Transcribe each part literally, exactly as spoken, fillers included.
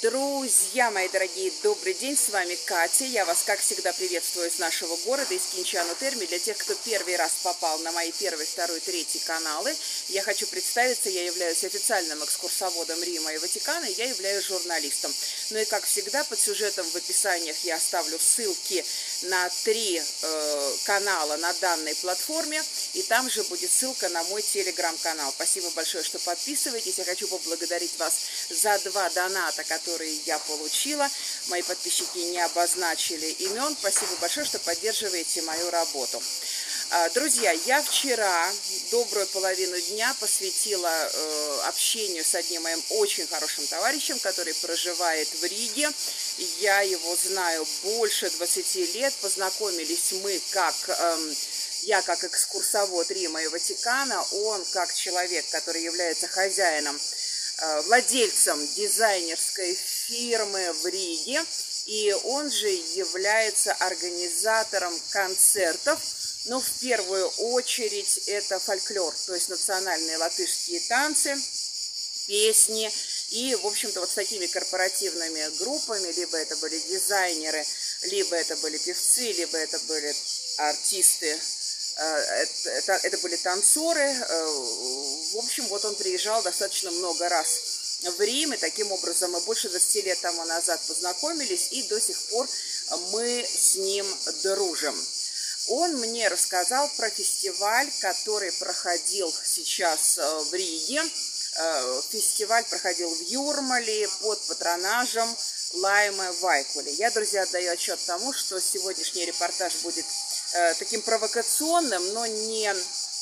Друзья мои дорогие, добрый день, с вами Катя. Я вас, как всегда, приветствую из нашего города, из Кинчано Терме. Для тех, кто первый раз попал на мои первый, второй, третий каналы, я хочу представиться, я являюсь официальным экскурсоводом Рима и Ватикана, и я являюсь журналистом. Ну и, как всегда, под сюжетом в описаниях я оставлю ссылки на три э, канала на данной платформе, и там же будет ссылка на мой телеграм-канал. Спасибо большое, что подписываетесь. Я хочу поблагодарить вас за два доната, которые я получила. Мои подписчики не обозначили имен. Спасибо большое, что поддерживаете мою работу. Друзья, я вчера добрую половину дня посвятила э, общению с одним моим очень хорошим товарищем, который проживает в Риге. Я его знаю больше двадцати лет. Познакомились мы как... Э, я как экскурсовод Рима и Ватикана, он как человек, который является хозяином, э, владельцем дизайнерской фирмы в Риге. И он же является организатором концертов. Но в первую очередь это фольклор, то есть национальные латышские танцы, песни. И, в общем-то, вот с такими корпоративными группами, либо это были дизайнеры, либо это были певцы, либо это были артисты, это, это, это были танцоры. В общем, вот он приезжал достаточно много раз в Рим, и таким образом мы больше двадцати лет тому назад познакомились, и до сих пор мы с ним дружим. Он мне рассказал про фестиваль, который проходил сейчас в Риге. Фестиваль проходил в Юрмале под патронажем Лаймы Вайкули. Я, друзья, отдаю отчет тому, что сегодняшний репортаж будет таким провокационным, но не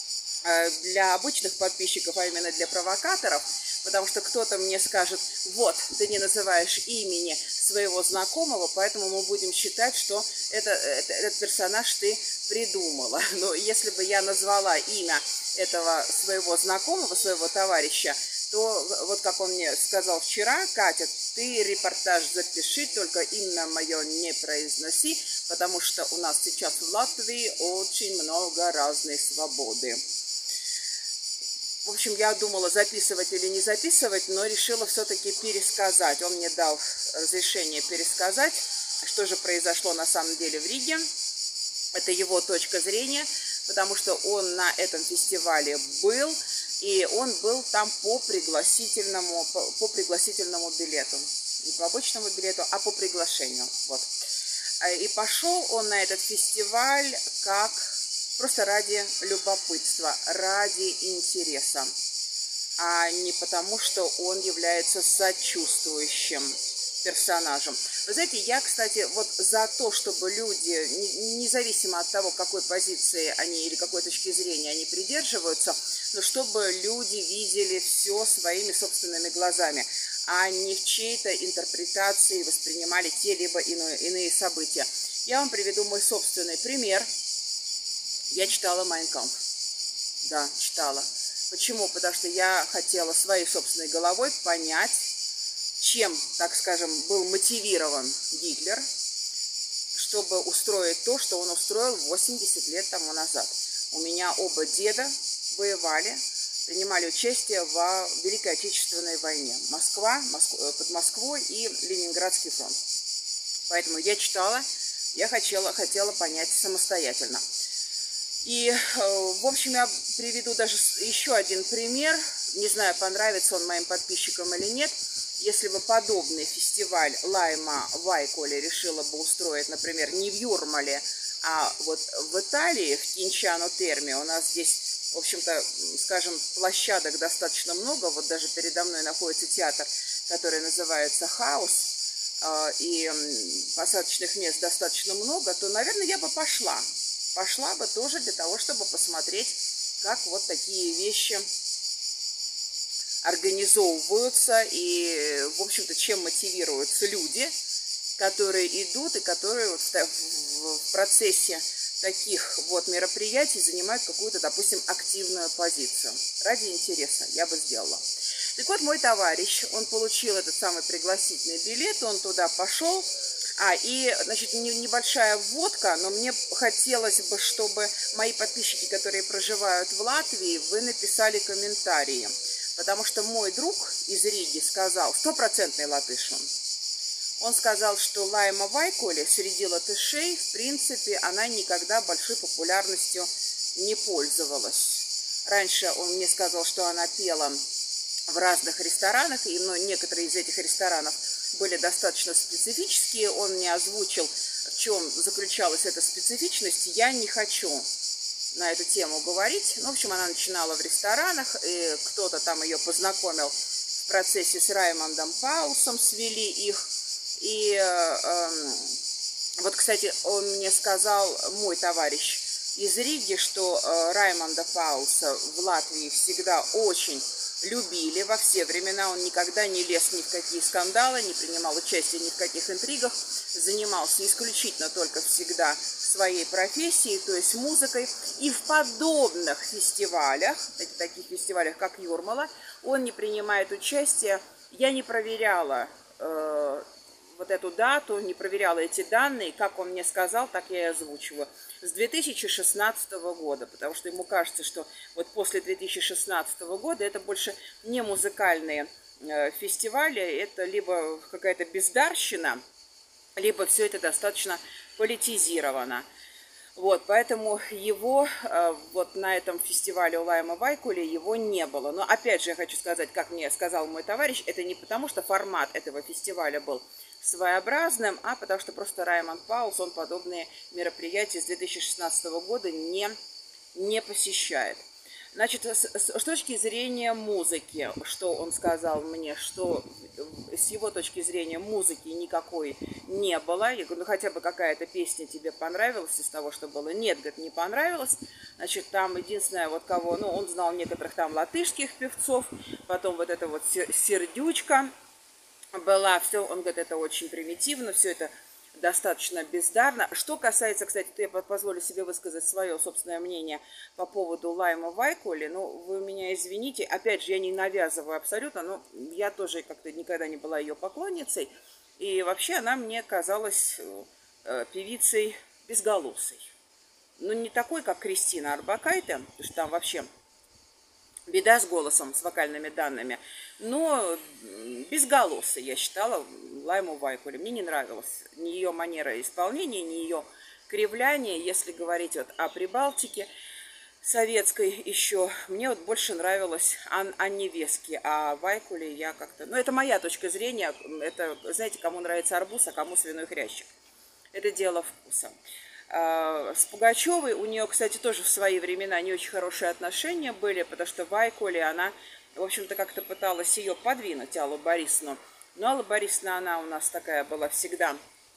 для обычных подписчиков, а именно для провокаторов. Потому что кто-то мне скажет: вот, ты не называешь имени своего знакомого, поэтому мы будем считать, что это, это, этот персонаж ты придумала. Но если бы я назвала имя этого своего знакомого, своего товарища, то вот как он мне сказал вчера: Катя, ты репортаж запиши, только имя мое не произноси, потому что у нас сейчас в Латвии очень много разной свободы. В общем, я думала, записывать или не записывать, но решила все-таки пересказать. Он мне дал разрешение пересказать, что же произошло на самом деле в Риге. Это его точка зрения, потому что он на этом фестивале был, и он был там по пригласительному, по, по пригласительному билету. Не по обычному билету, а по приглашению. Вот. И пошел он на этот фестиваль как... просто ради любопытства, ради интереса, а не потому, что он является сочувствующим персонажем. Вы знаете, я, кстати, вот за то, чтобы люди, независимо от того, какой позиции они или какой точки зрения они придерживаются, но чтобы люди видели все своими собственными глазами, а не в чьей-то интерпретации воспринимали те либо иные, иные события. Я вам приведу мой собственный пример. Я читала «Майн кампф». Да, читала. Почему? Потому что я хотела своей собственной головой понять, чем, так скажем, был мотивирован Гитлер, чтобы устроить то, что он устроил восемьдесят лет тому назад. У меня оба деда воевали, принимали участие во Великой Отечественной войне. Москва, Моск... под Москвой и Ленинградский фронт. Поэтому я читала, я хотела, хотела понять самостоятельно. И, в общем, я приведу даже еще один пример. Не знаю, понравится он моим подписчикам или нет. Если бы подобный фестиваль Лайма Вайкули решила бы устроить, например, не в Юрмале, а вот в Италии, в Кинчано Терме, у нас здесь, в общем-то, скажем, площадок достаточно много. Вот даже передо мной находится театр, который называется «Хаус», и посадочных мест достаточно много, то, наверное, я бы пошла. Пошла бы тоже для того, чтобы посмотреть, как вот такие вещи организовываются и, в общем-то, чем мотивируются люди, которые идут и которые вот в процессе таких вот мероприятий занимают какую-то, допустим, активную позицию. Ради интереса я бы сделала. Так вот, мой товарищ, он получил этот самый пригласительный билет, он туда пошел. А, и, значит, небольшая вводка, но мне хотелось бы, чтобы мои подписчики, которые проживают в Латвии, вы написали комментарии. Потому что мой друг из Риги сказал, стопроцентный латыш он, Он сказал, что Лайма Вайкуле среди латышей, в принципе, она никогда большой популярностью не пользовалась. Раньше он мне сказал, что она пела в разных ресторанах, и ну, некоторые из этих ресторанов были достаточно специфические. Он мне озвучил, в чем заключалась эта специфичность. Я не хочу на эту тему говорить. Ну, в общем, она начинала в ресторанах, и кто-то там ее познакомил в процессе с Раймондом Паулсом, свели их. И э, вот, кстати, он мне сказал, мой товарищ из Риги, что э, Раймонда Паулса в Латвии всегда очень любили во все времена. Он никогда не лез ни в какие скандалы, не принимал участие ни в каких интригах, занимался исключительно только всегда своей профессией, то есть музыкой. И в подобных фестивалях, таких фестивалях, как Юрмала, он не принимает участие. Я не проверяла э, вот эту дату, не проверяла эти данные, как он мне сказал, так я и озвучиваю, с две тысячи шестнадцатого года, потому что ему кажется, что вот после две тысячи шестнадцатого года это больше не музыкальные э, фестивали, это либо какая-то бездарщина, либо все это достаточно политизировано. Вот, поэтому его э, вот на этом фестивале у Лайма Вайкуле его не было. Но опять же я хочу сказать, как мне сказал мой товарищ, это не потому, что формат этого фестиваля был своеобразным, а потому что просто Раймонд Паулс, он подобные мероприятия с две тысячи шестнадцатого года не, не посещает. Значит, с, с точки зрения музыки, что он сказал мне, что с его точки зрения музыки никакой не было. Я говорю, ну хотя бы какая-то песня тебе понравилась из того, что было? Нет, говорит, не понравилось. Значит, там единственное, вот кого, ну он знал некоторых там латышских певцов, потом вот эта вот сердючка была, все, он говорит, это очень примитивно, все это достаточно бездарно. Что касается, кстати, я позволю себе высказать свое собственное мнение по поводу Лайма Вайкуле. Ну, вы меня извините, опять же, я не навязываю абсолютно, но я тоже как-то никогда не была ее поклонницей. И вообще она мне казалась э, певицей безголосой. Ну, не такой, как Кристина Орбакайте, потому что там вообще беда с голосом, с вокальными данными, но безголосой я считала Лайму Вайкуле. Мне не нравилась ни ее манера исполнения, ни ее кривляние. Если говорить вот о Прибалтике советской еще, мне вот больше нравилась Ан Анне Вески, а Вайкуле я как-то... Ну, это моя точка зрения. Это, знаете, кому нравится арбуз, а кому свиной хрящик. Это дело вкуса. С Пугачевой у нее, кстати, тоже в свои времена не очень хорошие отношения были, потому что Вайкуле, она, в общем-то, как-то пыталась ее подвинуть, Аллу Борисовну. Но Алла Борисовна, она у нас такая была всегда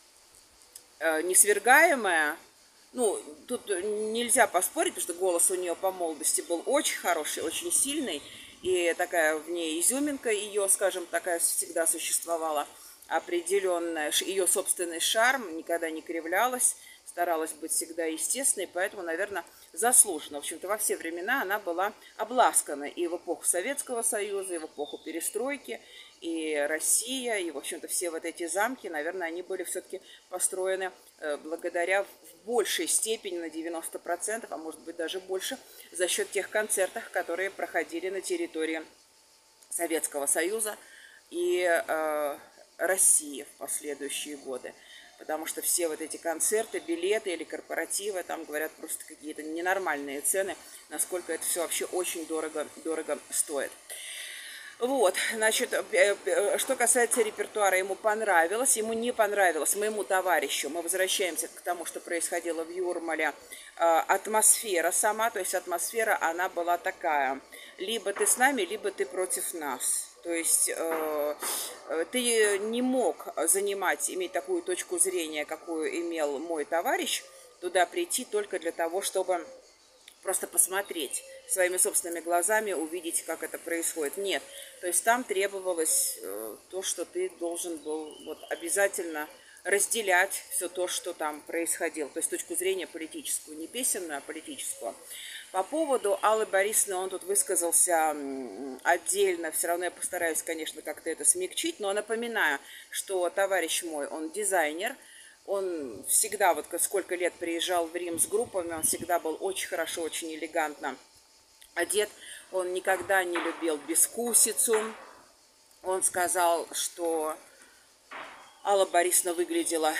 э, несвергаемая. Ну, тут нельзя поспорить, потому что голос у нее по молодости был очень хороший, очень сильный. И такая в ней изюминка ее, скажем, такая всегда существовала определенная. Ее собственный шарм, никогда не кривлялась. Старалась быть всегда естественной, поэтому, наверное, заслуженно. В общем-то, во все времена она была обласкана и в эпоху Советского Союза, и в эпоху перестройки, и Россия, и, в общем-то, все вот эти замки, наверное, они были все-таки построены э, благодаря в большей степени, на девяносто процентов, а может быть даже больше, за счет тех концертов, которые проходили на территории Советского Союза и э, России в последующие годы. Потому что все вот эти концерты, билеты или корпоративы, там говорят просто какие-то ненормальные цены, насколько это все вообще очень дорого, дорого стоит. Вот, значит, что касается репертуара, ему понравилось, ему не понравилось, моему товарищу, мы возвращаемся к тому, что происходило в Юрмале, атмосфера сама, то есть атмосфера, она была такая, либо ты с нами, либо ты против нас. То есть э, ты не мог занимать, иметь такую точку зрения, какую имел мой товарищ, туда прийти только для того, чтобы просто посмотреть своими собственными глазами, увидеть, как это происходит. Нет, то есть там требовалось э, то, что ты должен был вот, обязательно разделять все то, что там происходило. То есть с точки зрения политическую, не песенную, а политическую. По поводу Аллы Борисовны он тут высказался отдельно, все равно я постараюсь, конечно, как-то это смягчить, но напоминаю, что товарищ мой, он дизайнер, он всегда, вот сколько лет приезжал в Рим с группами, он всегда был очень хорошо, очень элегантно одет, он никогда не любил бескусицу, он сказал, что Алла Борисовна выглядела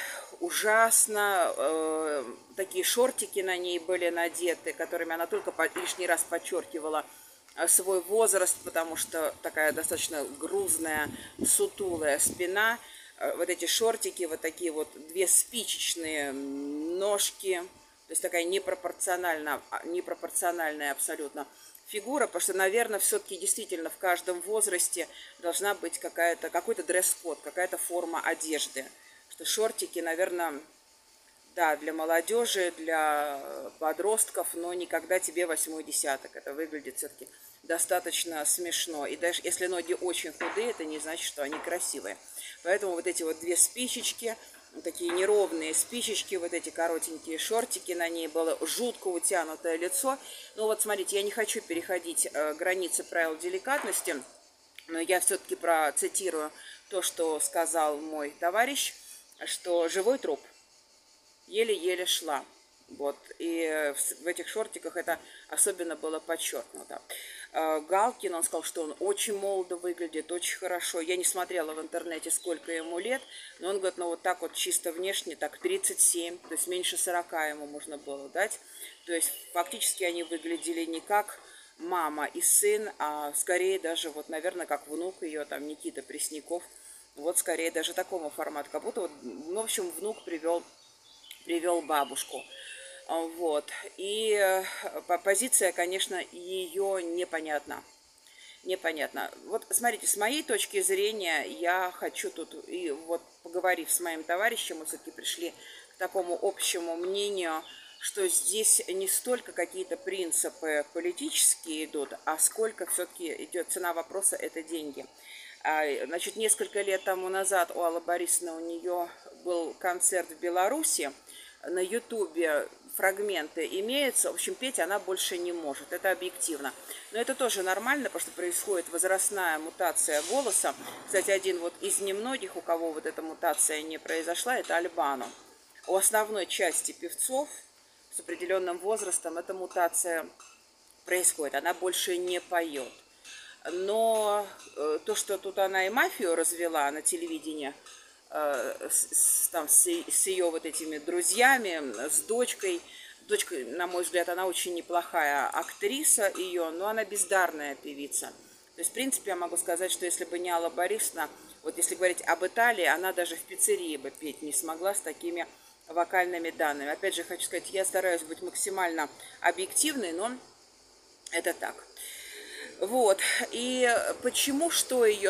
ужасно. Э, такие шортики на ней были надеты, которыми она только по, лишний раз подчеркивала свой возраст, потому что такая достаточно грузная, сутулая спина. Э, вот эти шортики, вот такие вот две спичечные ножки. То есть такая непропорциональная, непропорциональная абсолютно фигура, потому что, наверное, все-таки действительно в каждом возрасте должна быть какая-то, какой-то дресс-код, какая-то форма одежды. Что шортики, наверное, да, для молодежи, для подростков, но никогда тебе восьмой десяток. Это выглядит все-таки достаточно смешно. И даже если ноги очень худые, это не значит, что они красивые. Поэтому вот эти вот две спичечки, такие неровные спичечки, вот эти коротенькие шортики, на ней было жутко утянутое лицо. Ну вот смотрите, я не хочу переходить э, границы правил деликатности, но я все-таки процитирую то, что сказал мой товарищ, что живой труп еле-еле шла. Вот, и в этих шортиках это особенно было подчеркнуто. Галкин, он сказал, что он очень молодо выглядит, очень хорошо. Я не смотрела в интернете, сколько ему лет, но он говорит, ну вот так вот чисто внешне, так тридцать семь, то есть меньше сорока ему можно было дать. То есть фактически они выглядели не как мама и сын, а скорее даже, вот, наверное, как внук ее, там, Никита Пресняков. Вот скорее даже такому формату, как будто, вот, ну, в общем, внук привел, привел бабушку. Вот. И позиция, конечно, ее непонятна. Непонятно. Вот смотрите, с моей точки зрения, я хочу тут, и вот поговорив с моим товарищем, мы все-таки пришли к такому общему мнению, что здесь не столько какие-то принципы политические идут, а сколько все-таки идет цена вопроса – это деньги. Значит, несколько лет тому назад у Аллы Борисовны, у нее был концерт в Беларуси, на ютубе фрагменты имеются. В общем, петь она больше не может. Это объективно. Но это тоже нормально, потому что происходит возрастная мутация голоса. Кстати, один вот из немногих, у кого вот эта мутация не произошла, это Альбано. У основной части певцов с определенным возрастом эта мутация происходит. Она больше не поет. Но то, что тут она и мафию развела на телевидении, С, там, с, с ее вот этими друзьями, с дочкой. Дочка, на мой взгляд, она очень неплохая актриса ее, но она бездарная певица. То есть, в принципе, я могу сказать, что если бы не Алла Борисовна, вот если говорить об Италии, она даже в пиццерии бы петь не смогла с такими вокальными данными. Опять же, хочу сказать, я стараюсь быть максимально объективной, но это так. Вот, и почему, что ее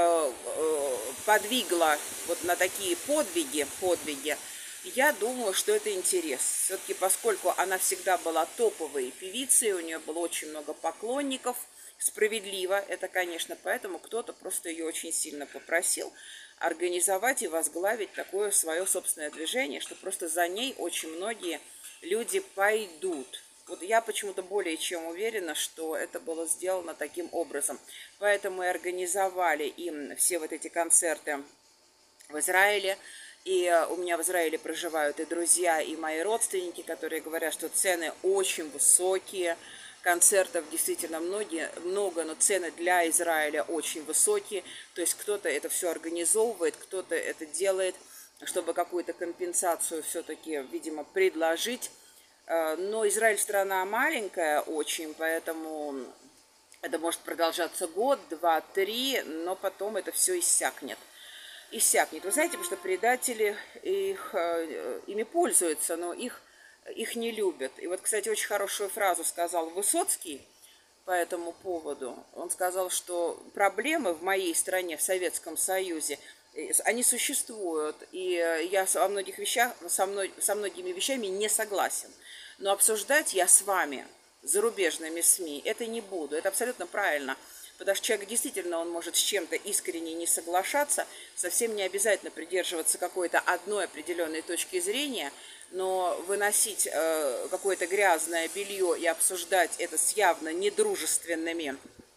подвигло вот на такие подвиги, подвиги, я думаю, что это интерес. Все-таки поскольку она всегда была топовой певицей, у нее было очень много поклонников, справедливо это, конечно, поэтому кто-то просто ее очень сильно попросил организовать и возглавить такое свое собственное движение, что просто за ней очень многие люди пойдут. Вот я почему-то более чем уверена, что это было сделано таким образом. Поэтому и организовали им все вот эти концерты в Израиле. И у меня в Израиле проживают и друзья, и мои родственники, которые говорят, что цены очень высокие. Концертов действительно многие, много, но цены для Израиля очень высокие. То есть кто-то это все организовывает, кто-то это делает, чтобы какую-то компенсацию все-таки, видимо, предложить. Но Израиль страна маленькая очень, поэтому это может продолжаться год, два, три, но потом это все иссякнет. Иссякнет. Вы знаете, потому что предатели их, ими пользуются, но их, их не любят. И вот, кстати, очень хорошую фразу сказал Высоцкий по этому поводу. Он сказал, что проблемы в моей стране, в Советском Союзе, они существуют, и я во многих вещах, со, мной, со многими вещами не согласен. Но обсуждать я с вами, зарубежными СМИ, это не буду. Это абсолютно правильно. Потому что человек действительно, он может с чем-то искренне не соглашаться, совсем не обязательно придерживаться какой-то одной определенной точки зрения, но выносить э, какое-то грязное белье и обсуждать это с явно недружественными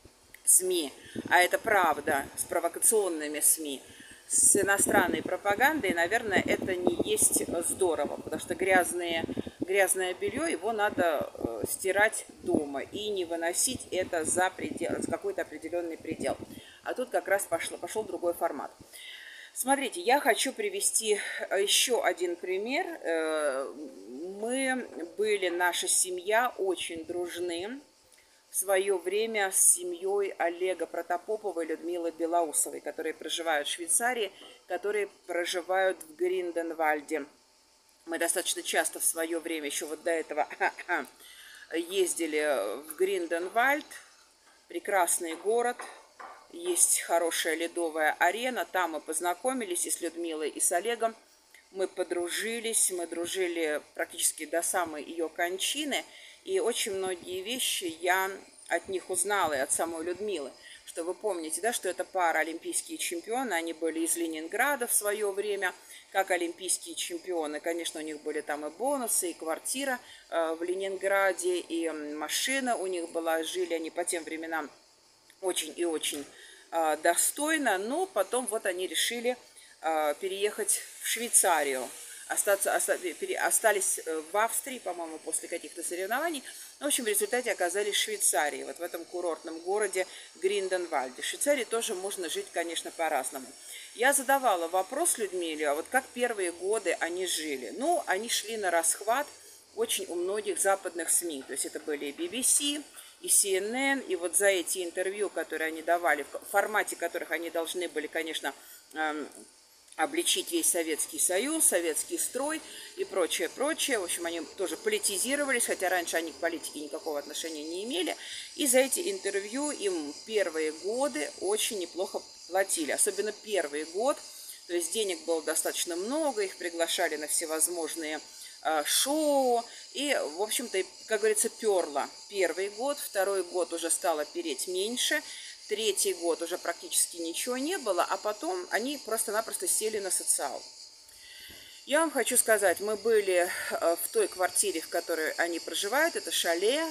СМИ, а это правда, с провокационными СМИ, с иностранной пропагандой, наверное, это не есть здорово, потому что грязные, грязное белье, его надо э, стирать дома и не выносить это за предел, за какой-то определенный предел. А тут как раз пошло, пошел другой формат. Смотрите, я хочу привести еще один пример. Мы были, наша семья, очень дружны в свое время с семьей Олега Протопопова и Людмилы Белоусовой, которые проживают в Швейцарии, которые проживают в Гринденвальде. Мы достаточно часто в свое время, еще вот до этого, ездили в Гринденвальд, прекрасный город, есть хорошая ледовая арена, там мы познакомились и с Людмилой, и с Олегом, мы подружились, мы дружили практически до самой ее кончины, и очень многие вещи я от них узнала, и от самой Людмилы, что вы помните, да, что это пара олимпийские чемпионы, они были из Ленинграда в свое время, как олимпийские чемпионы, конечно, у них были там и бонусы, и квартира э, в Ленинграде, и машина у них была, жили они по тем временам очень и очень э, достойно, но потом вот они решили э, переехать в Швейцарию, остаться, оста, пере, остались в Австрии, по-моему, после каких-то соревнований, в общем, в результате оказались в Швейцарии, вот в этом курортном городе Гринденвальде. В Швейцарии тоже можно жить, конечно, по-разному. Я задавала вопрос Людмиле, а вот как первые годы они жили? Ну, они шли на расхват очень у многих западных СМИ, то есть это были и би би си, и си эн эн, и вот за эти интервью, которые они давали, в формате которых они должны были, конечно, эм, обличить весь Советский Союз, советский строй и прочее, прочее. В общем, они тоже политизировались, хотя раньше они к политике никакого отношения не имели. И за эти интервью им первые годы очень неплохо платили, особенно первый год. То есть денег было достаточно много, их приглашали на всевозможные э, шоу. И, в общем-то, как говорится, перло первый год, второй год уже стало переть меньше. Третий год уже практически ничего не было, а потом они просто-напросто сели на социал. Я вам хочу сказать, мы были в той квартире, в которой они проживают, это шале,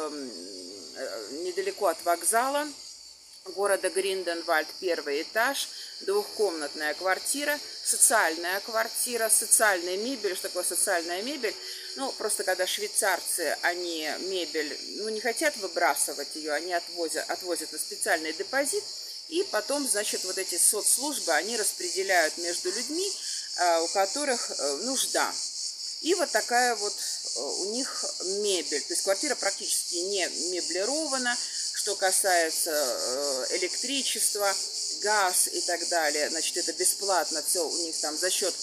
недалеко от вокзала города Гринденвальд, первый этаж, двухкомнатная квартира, социальная квартира, социальная мебель. Что такое социальная мебель? Ну, просто когда швейцарцы, они мебель, ну, не хотят выбрасывать ее, они отвозят, отвозят на специальный депозит, и потом, значит, вот эти соцслужбы, они распределяют между людьми, у которых нужда. И вот такая вот у них мебель. То есть квартира практически не меблирована. Что касается электричества, газ и так далее, значит, это бесплатно все у них там за счет,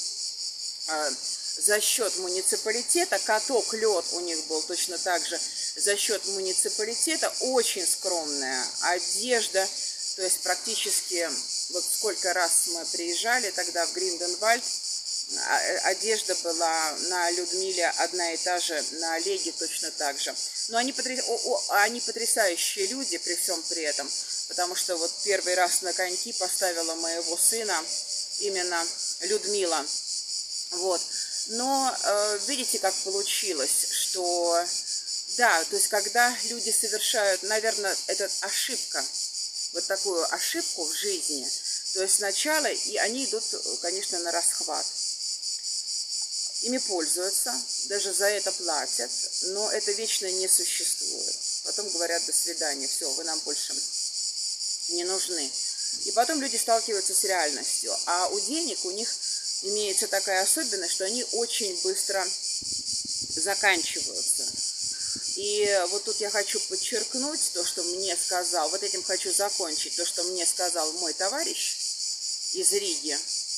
за счет муниципалитета. Каток, лед у них был точно так же за счет муниципалитета. Очень скромная одежда. То есть практически, вот сколько раз мы приезжали тогда в Гринденвальд, одежда была на Людмиле одна и та же, на Олеге точно так же. Но они, потряс... они потрясающие люди при всем при этом, потому что вот первый раз на коньки поставила моего сына именно Людмила. Вот. Но э, видите, как получилось, что да, то есть когда люди совершают, наверное, это ошибка, вот такую ошибку в жизни, то есть сначала и они идут, конечно, на расхват. Ими пользуются, даже за это платят, но это вечно не существует. Потом говорят: до свидания, все, вы нам больше не нужны. И потом люди сталкиваются с реальностью. А у денег у них имеется такая особенность, что они очень быстро заканчиваются. И вот тут я хочу подчеркнуть то, что мне сказал, вот этим хочу закончить, то, что мне сказал мой товарищ из Риги,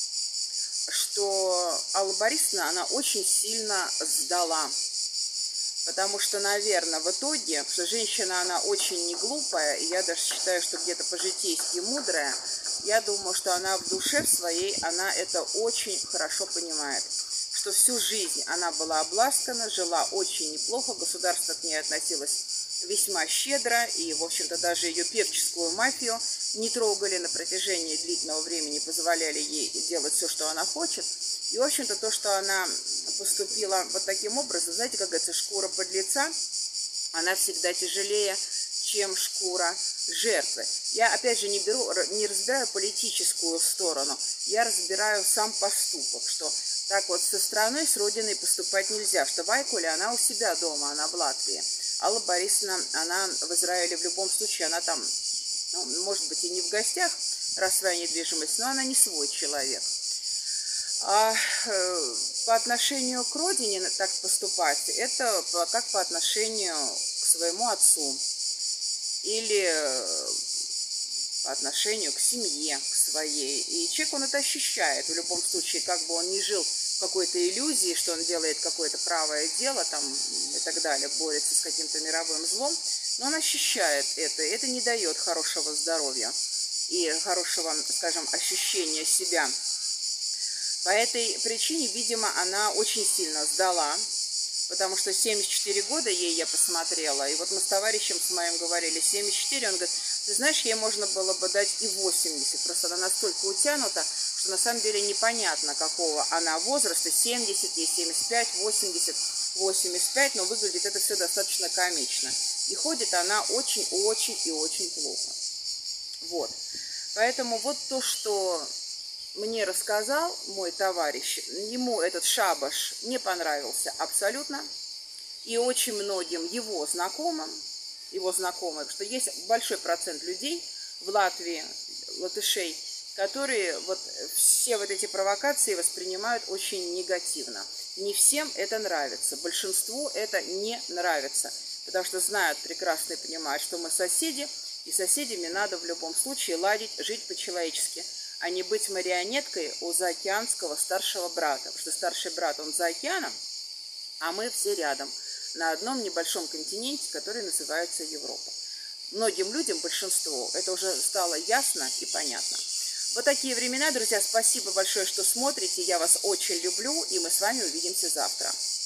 что Алла Борисовна, она очень сильно сдала. Потому что, наверное, в итоге, что женщина, она очень не глупая, и я даже считаю, что где-то по-житейски мудрая, я думаю, что она в душе в своей, она это очень хорошо понимает. Что всю жизнь она была обласкана, жила очень неплохо, государство к ней относилось весьма щедро, и, в общем-то, даже ее певческую мафию не трогали на протяжении длительного времени, позволяли ей делать все, что она хочет. И, в общем-то, то, что она поступила вот таким образом, знаете, как говорится, шкура подлеца, она всегда тяжелее, чем шкура жертвы. Я, опять же, не беру, не разбираю политическую сторону, я разбираю сам поступок, что так вот со страной, с родиной поступать нельзя, что Вайкуле, она у себя дома, она в Латвии. Алла Борисовна, она в Израиле в любом случае, она там, ну, может быть, и не в гостях, раз своя недвижимость, но она не свой человек. А э, по отношению к родине так поступать, это как по отношению к своему отцу или по отношению к семье, к своей. И человек, он это ощущает в любом случае, как бы он ни жил в какой-то иллюзии, что он делает какое-то правое дело там, и так далее, борется с каким-то мировым злом, но он ощущает это, и это не дает хорошего здоровья и хорошего, скажем, ощущения себя. По этой причине, видимо, она очень сильно сдала, потому что семьдесят четыре года ей я посмотрела, и вот мы с товарищем с моим говорили, семьдесят четыре, он говорит, ты знаешь, ей можно было бы дать и восемьдесят, просто она настолько утянута, что на самом деле непонятно, какого она возраста, семьдесят, ей семьдесят пять, восемьдесят, восемьдесят пять, но выглядит это все достаточно комично. И ходит она очень-очень и очень плохо. Вот. Поэтому вот то, что мне рассказал мой товарищ, ему этот шабаш не понравился абсолютно. И очень многим его знакомым, его знакомым, что есть большой процент людей в Латвии, латышей, которые вот все вот эти провокации воспринимают очень негативно. Не всем это нравится, большинству это не нравится, потому что знают прекрасно и понимают, что мы соседи, и соседями надо в любом случае ладить, жить по-человечески, а не быть марионеткой у заокеанского старшего брата, потому что старший брат, он за океаном, а мы все рядом, на одном небольшом континенте, который называется Европа. Многим людям, большинству, это уже стало ясно и понятно. Вот такие времена, друзья. Спасибо большое, что смотрите. Я вас очень люблю, и мы с вами увидимся завтра.